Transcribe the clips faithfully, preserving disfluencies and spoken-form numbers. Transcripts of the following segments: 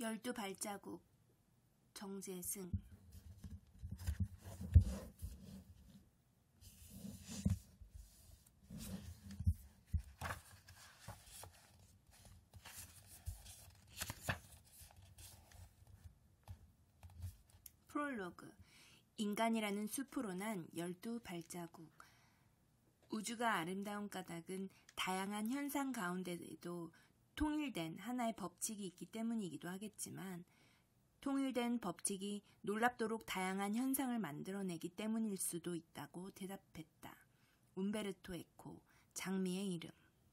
열두 발자국 정재승. 프롤로그. 인간이라는 숲으로 난 열두 발자국. 우주가 아름다운 까닭은 다양한 현상 가운데에도 통일된 하나의 법칙이 있기 때문이기도 하겠지만, 통일된 법칙이 놀랍도록 다양한 현상을 만들어내기 때문일 수도 있다고 대답했다. 움베르토 에코, 장미의 이름.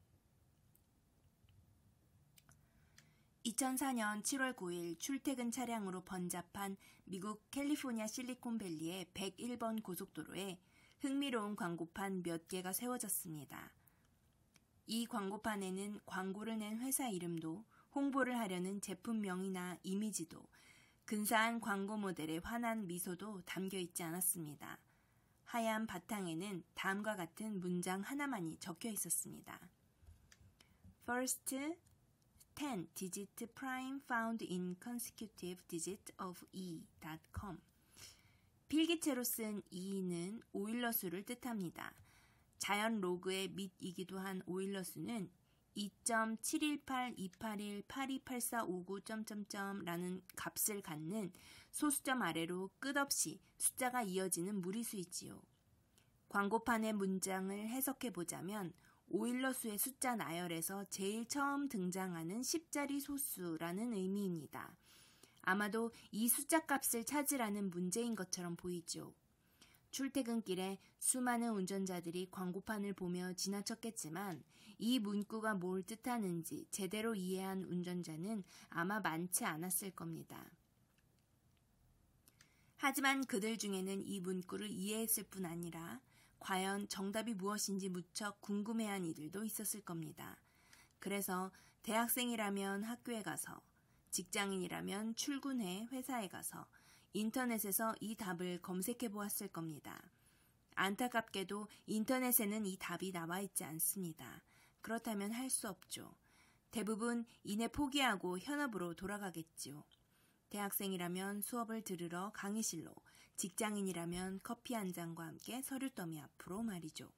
이천사 년 칠월 구일 출퇴근 차량으로 번잡한 미국 캘리포니아 실리콘밸리의 백일 번 고속도로에 흥미로운 광고판 몇 개가 세워졌습니다. 이 광고판에는 광고를 낸 회사 이름도, 홍보를 하려는 제품명이나 이미지도, 근사한 광고 모델의 환한 미소도 담겨 있지 않았습니다. 하얀 바탕에는 다음과 같은 문장 하나만이 적혀 있었습니다. First ten digit prime found in consecutive digit of e dot com. 필기체로 쓴 이는 오일러 수를 뜻합니다. 자연 로그의 밑이기도 한 오일러 수는 이 점 칠일팔 이팔일 팔이팔사오구 라는 값을 갖는 소수점 아래로 끝없이 숫자가 이어지는 무리수이지요. 광고판의 문장을 해석해보자면 오일러 수의 숫자 나열에서 제일 처음 등장하는 십자리 소수라는 의미입니다. 아마도 이 숫자 값을 찾으라는 문제인 것처럼 보이죠. 출퇴근길에 수많은 운전자들이 광고판을 보며 지나쳤겠지만 이 문구가 뭘 뜻하는지 제대로 이해한 운전자는 아마 많지 않았을 겁니다. 하지만 그들 중에는 이 문구를 이해했을 뿐 아니라 과연 정답이 무엇인지 무척 궁금해한 이들도 있었을 겁니다. 그래서 대학생이라면 학교에 가서, 직장인이라면 출근해 회사에 가서 인터넷에서 이 답을 검색해 보았을 겁니다. 안타깝게도 인터넷에는 이 답이 나와 있지 않습니다. 그렇다면 할 수 없죠. 대부분 이내 포기하고 현업으로 돌아가겠지요. 대학생이라면 수업을 들으러 강의실로, 직장인이라면 커피 한 잔과 함께 서류더미 앞으로 말이죠.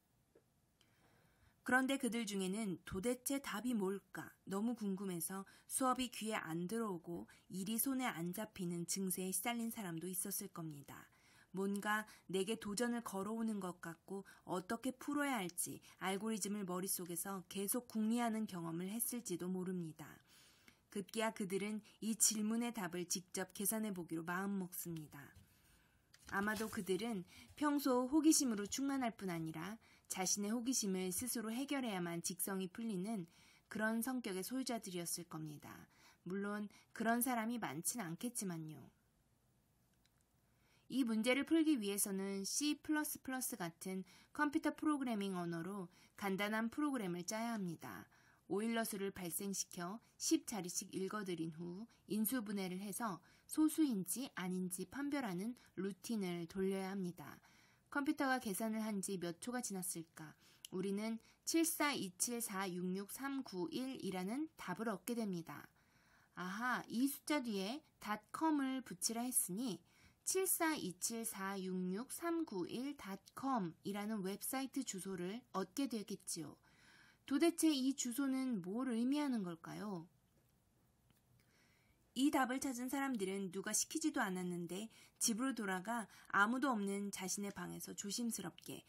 그런데 그들 중에는 도대체 답이 뭘까 너무 궁금해서 수업이 귀에 안 들어오고 일이 손에 안 잡히는 증세에 시달린 사람도 있었을 겁니다. 뭔가 내게 도전을 걸어오는 것 같고 어떻게 풀어야 할지 알고리즘을 머릿속에서 계속 궁리하는 경험을 했을지도 모릅니다. 급기야 그들은 이 질문의 답을 직접 계산해 보기로 마음먹습니다. 아마도 그들은 평소 호기심으로 충만할 뿐 아니라 자신의 호기심을 스스로 해결해야만 직성이 풀리는 그런 성격의 소유자들이었을 겁니다. 물론 그런 사람이 많진 않겠지만요. 이 문제를 풀기 위해서는 C 플러스 플러스 같은 컴퓨터 프로그래밍 언어로 간단한 프로그램을 짜야 합니다. 오일러 수를 발생시켜 십 자리씩 읽어드린 후 인수분해를 해서 소수인지 아닌지 판별하는 루틴을 돌려야 합니다. 컴퓨터가 계산을 한 지 몇 초가 지났을까? 우리는 칠사이칠사육육삼구일이라는 답을 얻게 됩니다. 아하, 이 숫자 뒤에 닷컴을 붙이라 했으니 칠사이칠사육육삼구일 닷컴이라는 웹사이트 주소를 얻게 되겠지요. 도대체 이 주소는 뭘 의미하는 걸까요? 이 답을 찾은 사람들은 누가 시키지도 않았는데 집으로 돌아가 아무도 없는 자신의 방에서 조심스럽게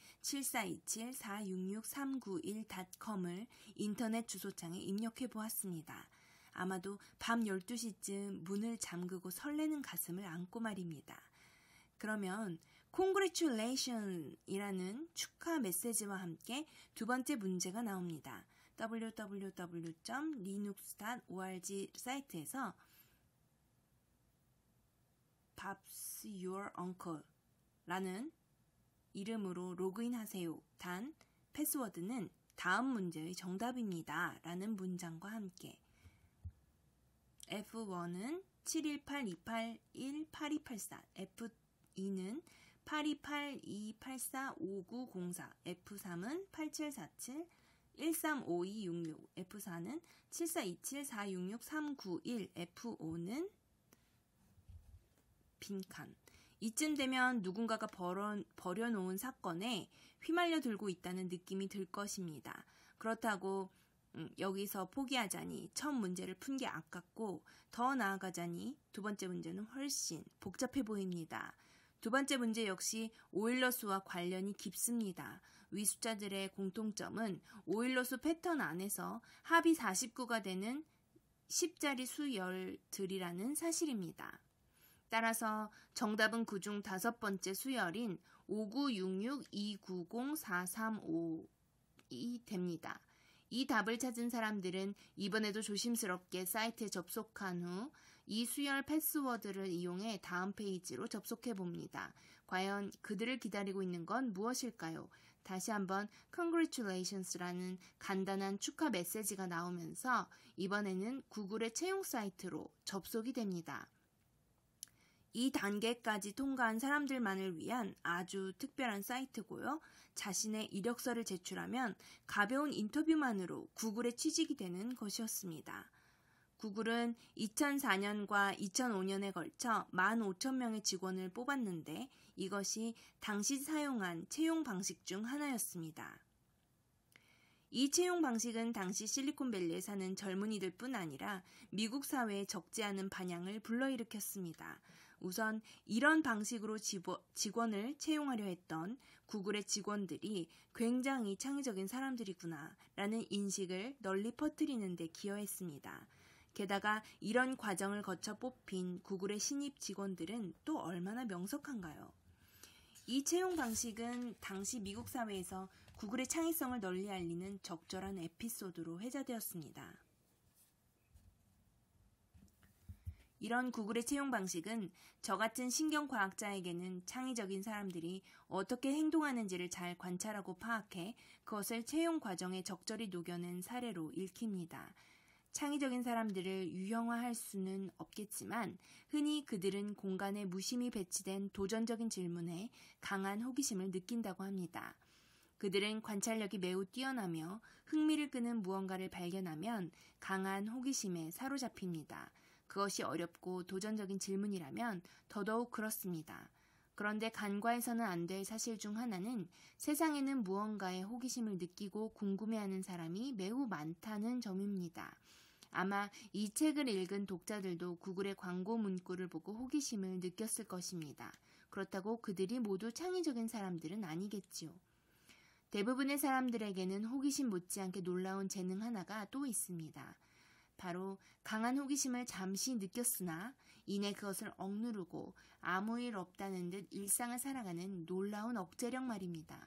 칠사이칠사육육삼구일 닷컴을 인터넷 주소창에 입력해 보았습니다. 아마도 밤 열두 시쯤 문을 잠그고 설레는 가슴을 안고 말입니다. 그러면 Congratulations 이라는 축하 메시지와 함께 두 번째 문제가 나옵니다. 더블유 더블유 더블유 점 리눅스 닷 오알지 사이트에서 Bob's Your Uncle 라는 이름으로 로그인 하세요. 단 패스워드는 다음 문제의 정답입니다. 라는 문장과 함께 에프 원은 칠일팔 이팔일 팔이팔사, 에프이는 팔이팔이 팔사오구공사, 에프 삼은 팔칠사칠 일삼오이육육, 에프사는 칠사이칠 사육육 삼구일, 에프오는 빈칸. 이쯤 되면 누군가가 벌어, 버려놓은 사건에 휘말려 들고 있다는 느낌이 들 것입니다. 그렇다고 음, 여기서 포기하자니 첫 문제를 푼 게 아깝고 더 나아가자니 두 번째 문제는 훨씬 복잡해 보입니다. 두 번째 문제 역시 오일러 수와 관련이 깊습니다. 위 숫자들의 공통점은 오일러 수 패턴 안에서 합이 사십구가 되는 십자리 수열들이라는 사실입니다. 따라서 정답은 그중 다섯 번째 수열인 오구육육 이구공 사삼오이 됩니다. 이 답을 찾은 사람들은 이번에도 조심스럽게 사이트에 접속한 후 이 수열 패스워드를 이용해 다음 페이지로 접속해 봅니다. 과연 그들을 기다리고 있는 건 무엇일까요? 다시 한번 Congratulations라는 간단한 축하 메시지가 나오면서 이번에는 구글의 채용 사이트로 접속이 됩니다. 이 단계까지 통과한 사람들만을 위한 아주 특별한 사이트고요. 자신의 이력서를 제출하면 가벼운 인터뷰만으로 구글에 취직이 되는 것이었습니다. 구글은 이천사년과 이천오년에 걸쳐 만 오천 명의 직원을 뽑았는데 이것이 당시 사용한 채용 방식 중 하나였습니다. 이 채용 방식은 당시 실리콘밸리에 사는 젊은이들 뿐 아니라 미국 사회에 적지 않은 반향을 불러일으켰습니다. 우선 이런 방식으로 직원을 채용하려 했던 구글의 직원들이 굉장히 창의적인 사람들이구나 라는 인식을 널리 퍼뜨리는 데 기여했습니다. 게다가 이런 과정을 거쳐 뽑힌 구글의 신입 직원들은 또 얼마나 명석한가요? 이 채용 방식은 당시 미국 사회에서 구글의 창의성을 널리 알리는 적절한 에피소드로 회자되었습니다. 이런 구글의 채용 방식은 저 같은 신경과학자에게는 창의적인 사람들이 어떻게 행동하는지를 잘 관찰하고 파악해 그것을 채용 과정에 적절히 녹여낸 사례로 읽힙니다. 창의적인 사람들을 유형화할 수는 없겠지만 흔히 그들은 공간에 무심히 배치된 도전적인 질문에 강한 호기심을 느낀다고 합니다. 그들은 관찰력이 매우 뛰어나며 흥미를 끄는 무언가를 발견하면 강한 호기심에 사로잡힙니다. 그것이 어렵고 도전적인 질문이라면 더더욱 그렇습니다. 그런데 간과해서는 안 될 사실 중 하나는 세상에는 무언가에 호기심을 느끼고 궁금해하는 사람이 매우 많다는 점입니다. 아마 이 책을 읽은 독자들도 구글의 광고 문구를 보고 호기심을 느꼈을 것입니다. 그렇다고 그들이 모두 창의적인 사람들은 아니겠지요. 대부분의 사람들에게는 호기심 못지않게 놀라운 재능 하나가 또 있습니다. 바로 강한 호기심을 잠시 느꼈으나 이내 그것을 억누르고 아무 일 없다는 듯 일상을 살아가는 놀라운 억제력 말입니다.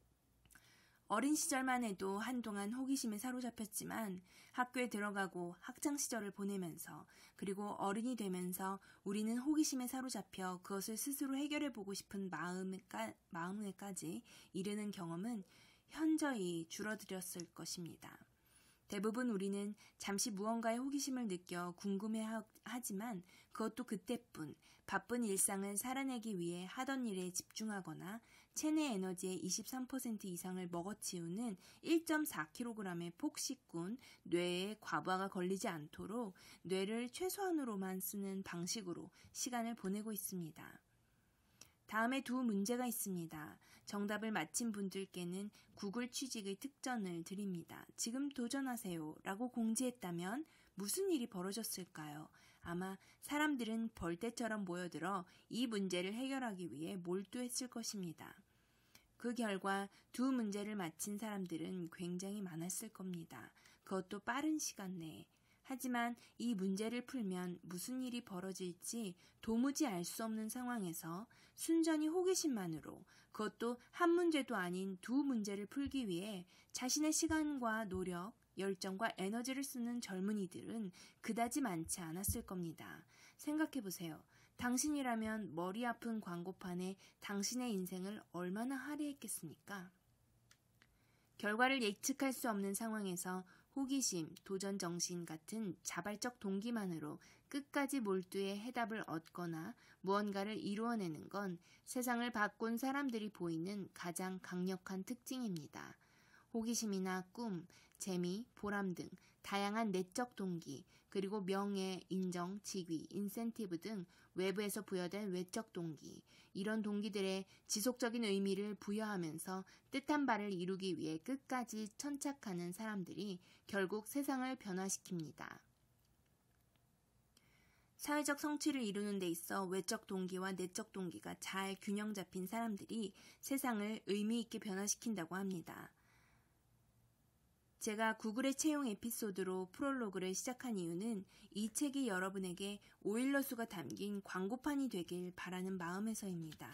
어린 시절만 해도 한동안 호기심에 사로잡혔지만 학교에 들어가고 학창시절을 보내면서 그리고 어른이 되면서 우리는 호기심에 사로잡혀 그것을 스스로 해결해보고 싶은 마음에까, 마음에까지 이르는 경험은 현저히 줄어들었을 것입니다. 대부분 우리는 잠시 무언가에 호기심을 느껴 궁금해하지만 그것도 그때뿐 바쁜 일상을 살아내기 위해 하던 일에 집중하거나 체내 에너지의 이십삼 퍼센트 이상을 먹어치우는 일 점 사 킬로그램의 폭식군 뇌에 과부하가 걸리지 않도록 뇌를 최소한으로만 쓰는 방식으로 시간을 보내고 있습니다. 다음에 두 문제가 있습니다. 정답을 맞힌 분들께는 구글 취직의 특전을 드립니다. 지금 도전하세요 라고 공지했다면 무슨 일이 벌어졌을까요? 아마 사람들은 벌떼처럼 모여들어 이 문제를 해결하기 위해 몰두했을 것입니다. 그 결과 두 문제를 맞힌 사람들은 굉장히 많았을 겁니다. 그것도 빠른 시간 내에. 하지만 이 문제를 풀면 무슨 일이 벌어질지 도무지 알 수 없는 상황에서 순전히 호기심만으로 그것도 한 문제도 아닌 두 문제를 풀기 위해 자신의 시간과 노력, 열정과 에너지를 쓰는 젊은이들은 그다지 많지 않았을 겁니다. 생각해보세요. 당신이라면 머리 아픈 광고판에 당신의 인생을 얼마나 할애했겠습니까? 결과를 예측할 수 없는 상황에서 호기심, 도전정신 같은 자발적 동기만으로 끝까지 몰두해 해답을 얻거나 무언가를 이루어내는 건 세상을 바꾼 사람들이 보이는 가장 강력한 특징입니다. 호기심이나 꿈, 재미, 보람 등 다양한 내적 동기, 그리고 명예, 인정, 직위, 인센티브 등 외부에서 부여된 외적 동기, 이런 동기들의 지속적인 의미를 부여하면서 뜻한 바를 이루기 위해 끝까지 천착하는 사람들이 결국 세상을 변화시킵니다. 사회적 성취를 이루는 데 있어 외적 동기와 내적 동기가 잘 균형 잡힌 사람들이 세상을 의미 있게 변화시킨다고 합니다. 제가 구글의 채용 에피소드로 프롤로그를 시작한 이유는 이 책이 여러분에게 오일러수가 담긴 광고판이 되길 바라는 마음에서입니다.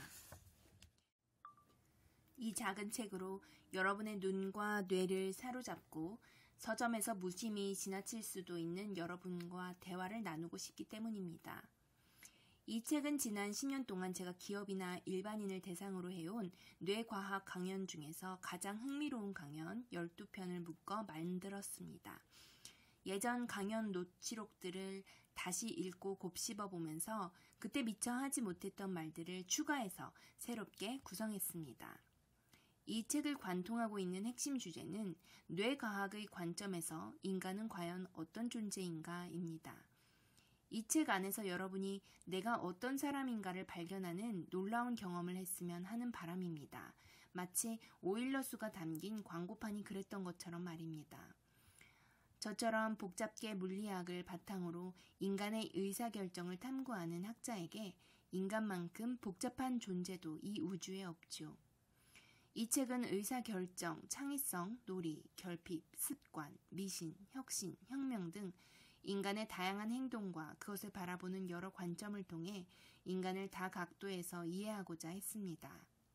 이 작은 책으로 여러분의 눈과 뇌를 사로잡고 서점에서 무심히 지나칠 수도 있는 여러분과 대화를 나누고 싶기 때문입니다. 이 책은 지난 십 년 동안 제가 기업이나 일반인을 대상으로 해온 뇌과학 강연 중에서 가장 흥미로운 강연 열두 편을 묶어 만들었습니다. 예전 강연 노치록들을 다시 읽고 곱씹어 보면서 그때 미처 하지 못했던 말들을 추가해서 새롭게 구성했습니다. 이 책을 관통하고 있는 핵심 주제는 뇌과학의 관점에서 인간은 과연 어떤 존재인가입니다. 이 책 안에서 여러분이 내가 어떤 사람인가를 발견하는 놀라운 경험을 했으면 하는 바람입니다. 마치 오일러수가 담긴 광고판이 그랬던 것처럼 말입니다. 저처럼 복잡게 물리학을 바탕으로 인간의 의사결정을 탐구하는 학자에게 인간만큼 복잡한 존재도 이 우주에 없죠. 이 책은 의사결정, 창의성, 놀이, 결핍, 습관, 미신, 혁신, 혁명 등 인간의 다양한 행동과 그것을 바라보는 여러 관점을 통해 인간을 다각도에서 이해하고자 했습니다.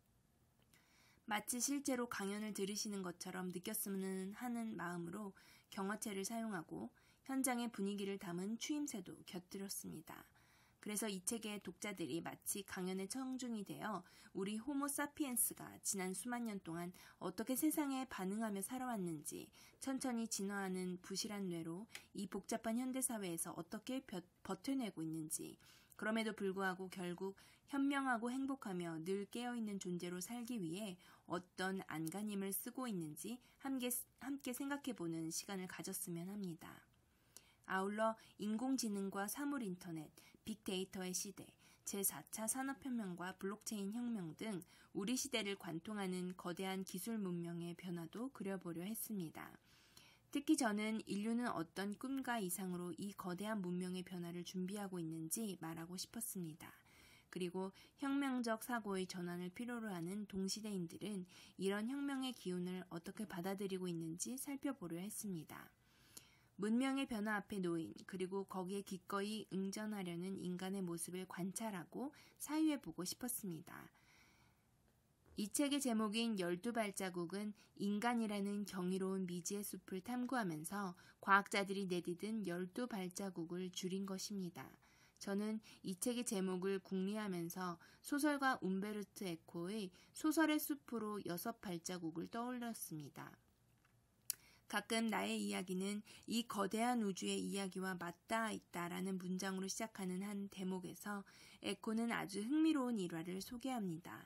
마치 실제로 강연을 들으시는 것처럼 느꼈으면 하는 마음으로 경어체를 사용하고 현장의 분위기를 담은 추임새도 곁들였습니다. 그래서 이 책의 독자들이 마치 강연의 청중이 되어 우리 호모사피엔스가 지난 수만 년 동안 어떻게 세상에 반응하며 살아왔는지, 천천히 진화하는 부실한 뇌로 이 복잡한 현대사회에서 어떻게 버텨내고 있는지, 그럼에도 불구하고 결국 현명하고 행복하며 늘 깨어있는 존재로 살기 위해 어떤 안간힘을 쓰고 있는지 함께, 함께 생각해보는 시간을 가졌으면 합니다. 아울러 인공지능과 사물인터넷, 빅데이터의 시대, 제사 차 산업혁명과 블록체인 혁명 등 우리 시대를 관통하는 거대한 기술 문명의 변화도 그려보려 했습니다. 특히 저는 인류는 어떤 꿈과 이상으로 이 거대한 문명의 변화를 준비하고 있는지 말하고 싶었습니다. 그리고 혁명적 사고의 전환을 필요로 하는 동시대인들은 이런 혁명의 기운을 어떻게 받아들이고 있는지 살펴보려 했습니다. 문명의 변화 앞에 놓인, 그리고 거기에 기꺼이 응전하려는 인간의 모습을 관찰하고 사유해보고 싶었습니다. 이 책의 제목인 열두 발자국은 인간이라는 경이로운 미지의 숲을 탐구하면서 과학자들이 내디딘 열두 발자국을 줄인 것입니다. 저는 이 책의 제목을 궁리하면서 소설가 움베르토 에코의 소설의 숲으로 여섯 발자국을 떠올렸습니다. 가끔 나의 이야기는 이 거대한 우주의 이야기와 맞닿아 있다라는 문장으로 시작하는 한 대목에서 에코는 아주 흥미로운 일화를 소개합니다.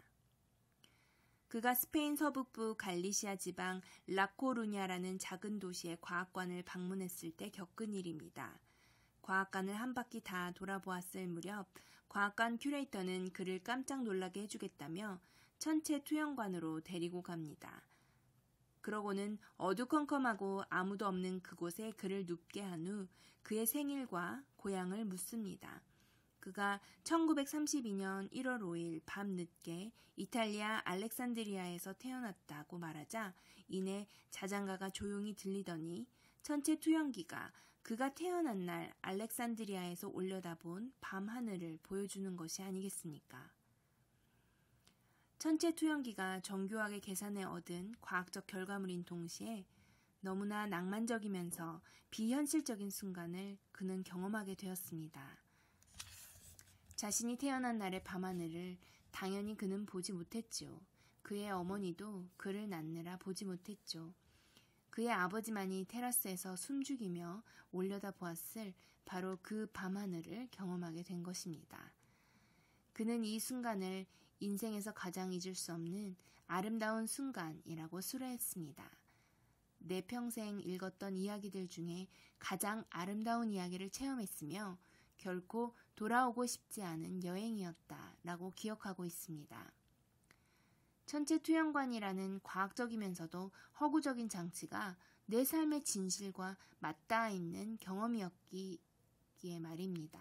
그가 스페인 서북부 갈리시아 지방 라코루냐라는 작은 도시의 과학관을 방문했을 때 겪은 일입니다. 과학관을 한 바퀴 다 돌아보았을 무렵 과학관 큐레이터는 그를 깜짝 놀라게 해주겠다며 천체 투영관으로 데리고 갑니다. 그러고는 어두컴컴하고 아무도 없는 그곳에 그를 눕게 한 후 그의 생일과 고향을 묻습니다. 그가 천구백삼십이 년 일월 오일 밤늦게 이탈리아 알렉산드리아에서 태어났다고 말하자 이내 자장가가 조용히 들리더니 천체 투영기가 그가 태어난 날 알렉산드리아에서 올려다본 밤하늘을 보여주는 것이 아니겠습니까? 천체 투영기가 정교하게 계산해 얻은 과학적 결과물인 동시에 너무나 낭만적이면서 비현실적인 순간을 그는 경험하게 되었습니다. 자신이 태어난 날의 밤하늘을 당연히 그는 보지 못했죠. 그의 어머니도 그를 낳느라 보지 못했죠. 그의 아버지만이 테라스에서 숨죽이며 올려다보았을 바로 그 밤하늘을 경험하게 된 것입니다. 그는 이 순간을 인생에서 가장 잊을 수 없는 아름다운 순간이라고 수료했습니다. 내 평생 읽었던 이야기들 중에 가장 아름다운 이야기를 체험했으며 결코 돌아오고 싶지 않은 여행이었다 라고 기억하고 있습니다. 천체투영관이라는 과학적이면서도 허구적인 장치가 내 삶의 진실과 맞닿아 있는 경험이었기에 말입니다.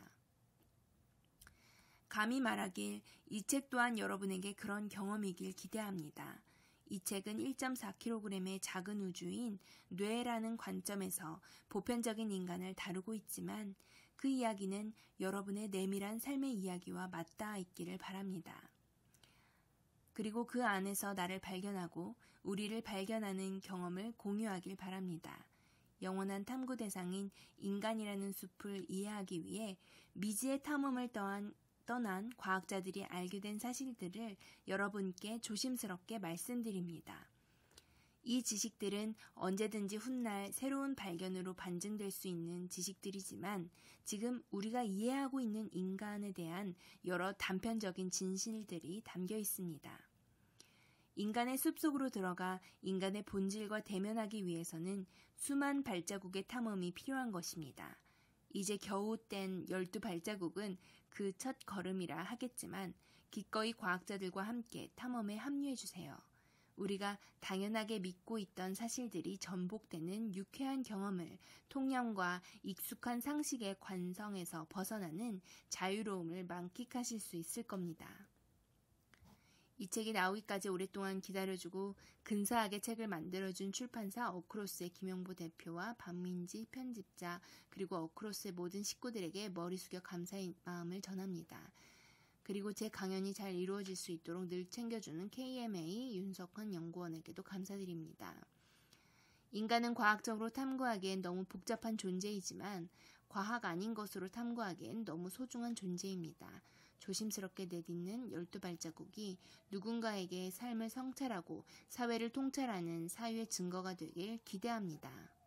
감히 말하길 이 책 또한 여러분에게 그런 경험이길 기대합니다. 이 책은 일 점 사 킬로그램의 작은 우주인 뇌라는 관점에서 보편적인 인간을 다루고 있지만 그 이야기는 여러분의 내밀한 삶의 이야기와 맞닿아 있기를 바랍니다. 그리고 그 안에서 나를 발견하고 우리를 발견하는 경험을 공유하길 바랍니다. 영원한 탐구 대상인 인간이라는 숲을 이해하기 위해 미지의 탐험을 떠한, 떠난 과학자들이 알게 된 사실들을 여러분께 조심스럽게 말씀드립니다. 이 지식들은 언제든지 훗날 새로운 발견으로 반증될 수 있는 지식들이지만 지금 우리가 이해하고 있는 인간에 대한 여러 단편적인 진실들이 담겨 있습니다. 인간의 숲속으로 들어가 인간의 본질과 대면하기 위해서는 수만 발자국의 탐험이 필요한 것입니다. 이제 겨우 뗀 열두 발자국은 그 첫 걸음이라 하겠지만 기꺼이 과학자들과 함께 탐험에 합류해주세요. 우리가 당연하게 믿고 있던 사실들이 전복되는 유쾌한 경험을 통념과 익숙한 상식의 관성에서 벗어나는 자유로움을 만끽하실 수 있을 겁니다. 이 책이 나오기까지 오랫동안 기다려주고 근사하게 책을 만들어준 출판사 어크로스의 김영보 대표와 박민지 편집자 그리고 어크로스의 모든 식구들에게 머리 숙여 감사의 마음을 전합니다. 그리고 제 강연이 잘 이루어질 수 있도록 늘 챙겨주는 케이엠에이 윤석환 연구원에게도 감사드립니다. 인간은 과학적으로 탐구하기엔 너무 복잡한 존재이지만 과학 아닌 것으로 탐구하기엔 너무 소중한 존재입니다. 조심스럽게 내딛는 열두 발자국이 누군가에게 삶을 성찰하고 사회를 통찰하는 사유의 증거가 되길 기대합니다.